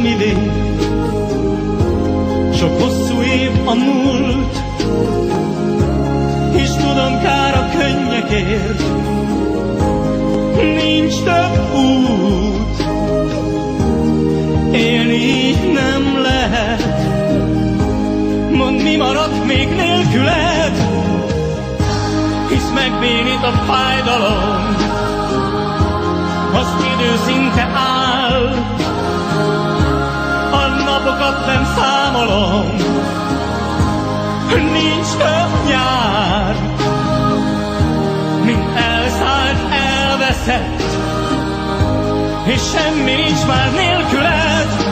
semmivé. Sok hosszú év a múlt, és tudom, kár a könnyekért. Nincs több út, élni így nem lehet. Mondd, mi maradt még nélküled, hisz megbénít a fájdalom, az idő szinte áll, a napokat nem számolom. Nincs több nyár, mint elszállt, elveszett, és semmi nincs már nélküled.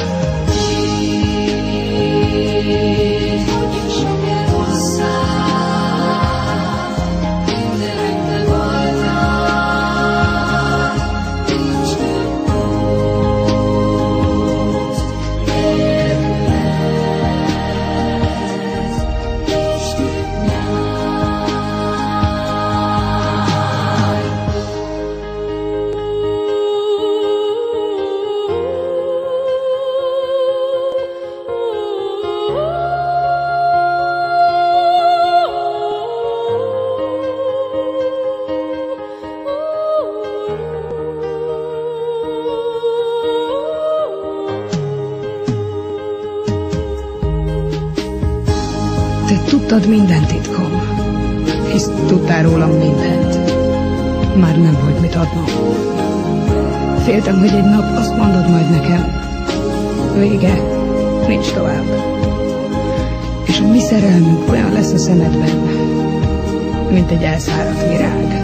Tudtad minden titkom, hisz tudtál rólam mindent. Már nem volt mit adnom. Féltem, hogy egy nap azt mondod majd nekem, vége, nincs tovább. És a mi szerelmünk olyan lesz a szemedben, mint egy elszáradt virág.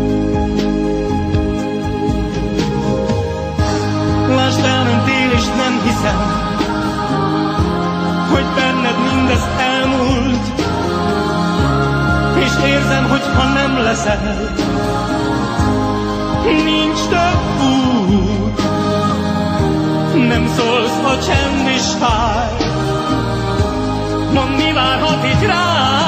Lásd, elmentél, és nem hiszem, hogy benned mindez elmúlt, és érzem, hogy ha nem leszel, nincs több út. Nem szólsz, a csend is fáj, mondd, mi várhat itt rá.